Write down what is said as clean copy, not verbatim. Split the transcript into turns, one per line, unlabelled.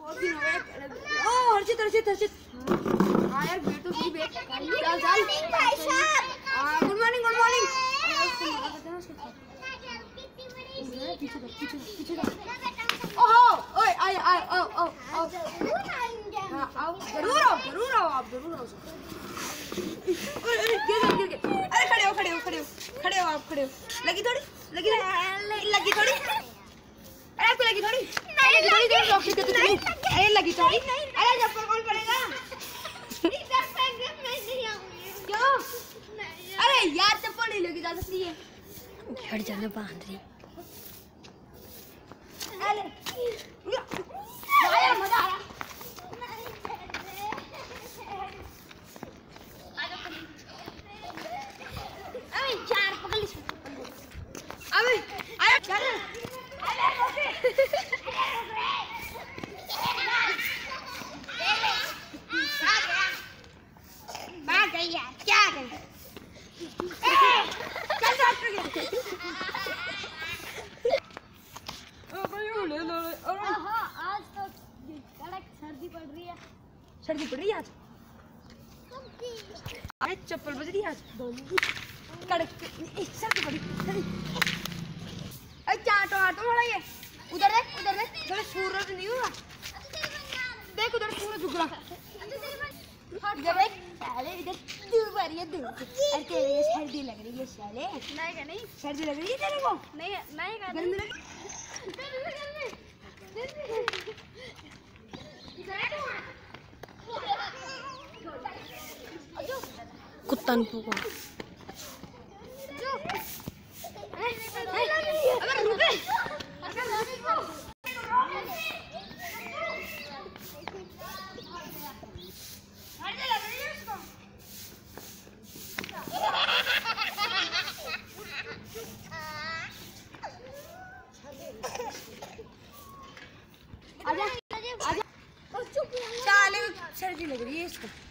हर्षित हर्षित हर्षित हाँ यार बेटो की बेट चल चल भाई साहब गुड मॉर्निंग गुड मॉर्निंग पीछे पीछे पीछे ओहो ओए आए आए आओ आओ आओ हाँ आओ जरूर आओ जरूर आओ आप जरूर आओ गिर गिर अरे खड़े हो खड़े हो खड़े हो खड़े हो आप खड़े हो लगी थोड़ी लगी थोड़ी अरे आपको लगी थोड़ी नहीं लगी अरे लगी थोड़ी अरे चप्पल कौन पड़ेगा क्यों अरे यार चप्पल नहीं लगी जा सकती है हट जाना बांध रही मजा आ रहा अबे यार पकड़ ली अबे आया चल भाग गई यार क्या गई चल डॉक्टर के आज तो कड़क सर्दी पड़ रही है आज चप्पल बज रही है आज कड़क सर्दी पड़ी क्या ऑटो वाला ये उधर देख थोड़ा सूरज नहीं हुआ देख उधर सूरज उग रहा इधर देख साले इधर धूप आ रही है धूप अरे तेरे ये सर्दी लग रही है साले नहीं सर्दी लग रही है तेरे को नहीं गर्मी लगी कुत्ता नहीं भौंका अगर रुके आजा आजा सर्दी लग रही है इसको